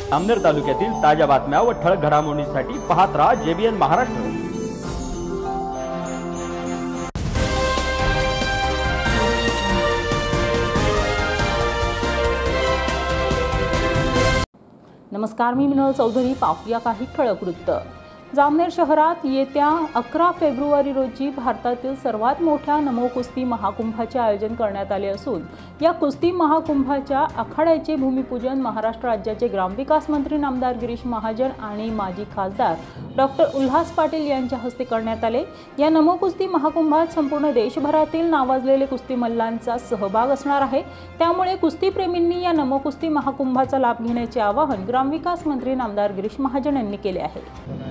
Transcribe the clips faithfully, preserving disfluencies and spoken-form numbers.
जामनेर तालुक्यातील ताज्या बातम्या व ठळक घडामोडींसाठी पाहत राहा जेबीएन महाराष्ट्र। नमस्कार, मी मिनल चौधरी। पाहूया काही ठळक वृत्त। जामनेर शहरात येत्या अकरा फेब्रुवारी रोजी भारतातील सर्वात मोठ्या नमो कुस्ती महाकुंभाचे आयोजन करण्यात आले असून या कुस्ती महाकुंभाच्या आखाड्याचे भूमिपूजन महाराष्ट्र राज्याचे ग्रामविकास मंत्री नामदार गिरीश महाजन आणि माजी खासदार डॉक्टर उल्हास पाटील यांच्या हस्ते करण्यात आले। या नमो कुस्ती महाकुंभात संपूर्ण देशभरातील नावाजलेले कुस्ती मल्लांचा सहभाग असणार आहे। त्यामुळे कुस्तीप्रेमींनी या नमो कुस्ती महाकुंभाचा लाभ घेण्याचे आवाहन ग्रामविकास मंत्री नामदार गिरीश महाजन यांनी केले आहे।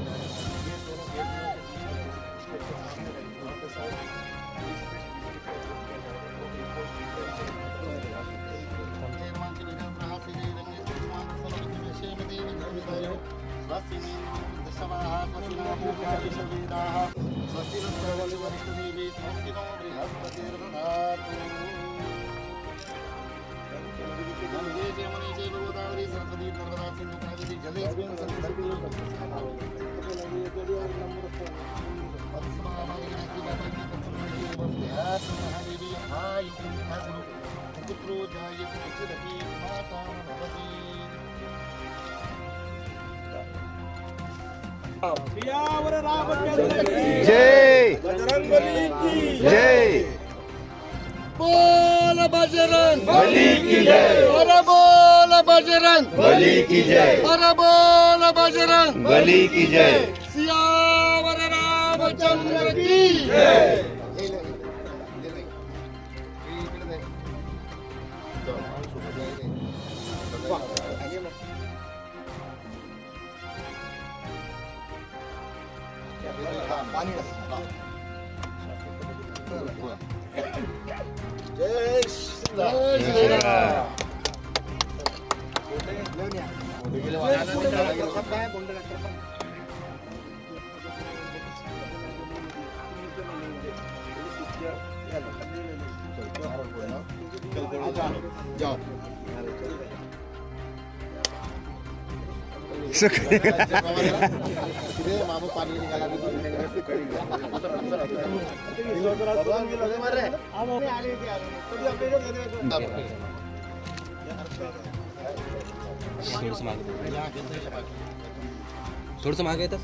जय जय बोल बजरंग बली की जय, अरे बोल बजरंग बली की जय, अरे बोल बजरंग बली की जय। सियावर रामचंद्र की जय। जय श्री राम। मामा पानी निकाला थोडंसं मागे येतात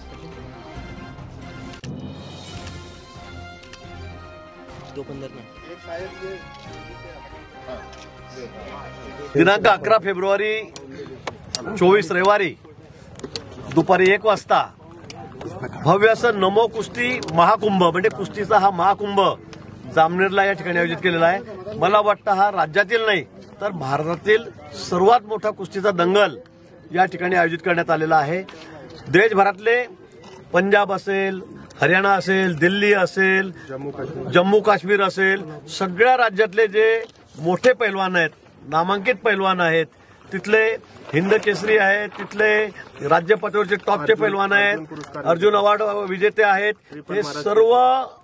दिनांक अकरा फेब्रुवारी चोवीस रविवारी दुपारी एक वाजता भव्य असं नमो कुस्ती महाकुंभ म्हणजे कुस्तीचा हा महाकुंभ जामनेरला या ठिकाणी आयोजित केलेला आहे। मला वाटतं हा राज्यातील नाही तर भारतातील सर्वात मोठा कुस्तीचा दंगल या ठिकाणी आयोजित करण्यात आलेला आहे। देशभरातले पंजाब असेल, हरियाणा असेल, दिल्ली असेल, जम्मू काश्मीर असेल, सगळ्या राज्यातले जे मोठे पैलवान आहेत, नामांकित पैलवान आहेत, तिथले हिंद केसरी आहेत, तिथले राज्य पातळीवरचे टॉपचे पैलवान आहेत, अर्जुन अवॉर्ड विजेते आहेत, हे सर्व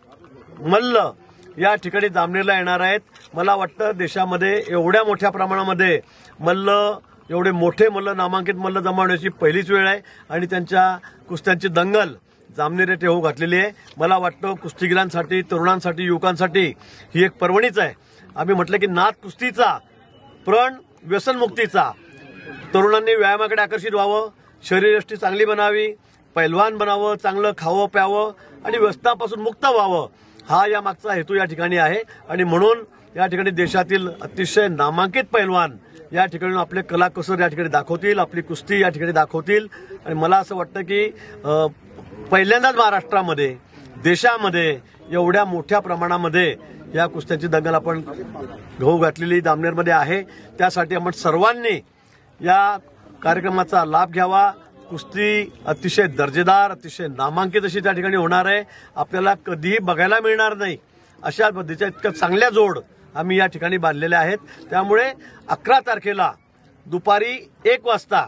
मल्ल या ठिकाणी जामनेरला येणार आहेत। मला वाटतं देशामध्ये एवढ्या मोठ्या प्रमाणामध्ये मल्ल, एवढे मोठे मल्ल, नामांकित मल्ल जमावण्याची पहिलीच वेळ आहे आणि त्यांच्या कुस्त्यांची दंगल जामनेर येथे होऊ घातलेली आहे। मला वाटतं कुस्तीगिरांसाठी, तरुणांसाठी, युवकांसाठी ही एक पर्वणीच आहे। आम्ही म्हटलं की नाद कुस्तीचा, प्रण व्यसनमुक्तीचा, तरुणांनी व्यायामाकडे आकर्षित व्हावं, शरीरयष्टी चांगली बनावी, पैलवान बनावं, चांगलं खावं प्यावं आणि व्यसनापासून मुक्त व्हावं, हा या मागचा हेतू या ठिकाणी आहे। आणि म्हणून या ठिकाणी देशातील अतिशय नामांकित पैलवान या ठिकाणी आपले कला कसर या ठिकाणी दाखवतील, आपली कुस्ती या ठिकाणी दाखवतील। आणि मला असं वाटतं की पहिल्यांदाच महाराष्ट्रामध्ये, देशामध्ये एवढ्या मोठ्या प्रमाणामध्ये या कुस्त्यांची दंगल आपण घाऊ घातलेली जामनेरमध्ये आहे। त्यासाठी आपण सर्वांनी या कार्यक्रमाचा लाभ घ्यावा। कुस्ती अतिशय दर्जेदार, अतिशय नामांकित अशी त्या ठिकाणी होणार आहे। आपल्याला कधीही बघायला मिळणार नाही अशा पद्धतीच्या इतक्या चांगल्या जोड आम्ही या ठिकाणी बांधलेल्या आहेत। त्यामुळे अकरा तारखेला दुपारी एक वाजता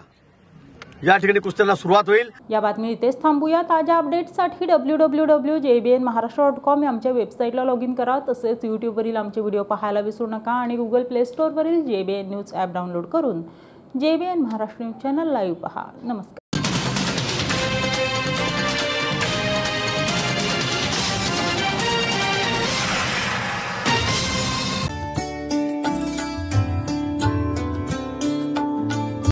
या ठिकाणी कुस्त्यांना सुरुवात होईल। या बातमी इथेच थांबूया। ताज्या अपडेट्ससाठी W W W dot J B N Maharashtra dot com या आमच्या वेबसाईटला लॉग इन करा। तसेच यूट्यूबवरील आमचे व्हिडिओ पाहायला विसरू नका आणि गुगल प्ले स्टोअरवरील J B N news app download करून J B N Maharashtra news channel live पहा. नमस्कार.